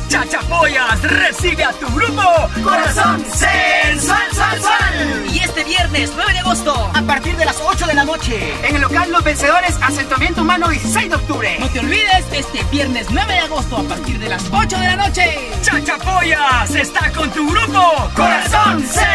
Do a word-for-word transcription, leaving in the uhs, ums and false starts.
Chachapoyas recibe a tu grupo Corazón Sensual Sual Sual. Y este viernes nueve de agosto, a partir de las ocho de la noche, en el local Los Vencedores, Asentamiento Humano, dieciséis de octubre. No te olvides, este viernes nueve de agosto, a partir de las ocho de la noche, Chachapoyas está con tu grupo Corazón Sensual.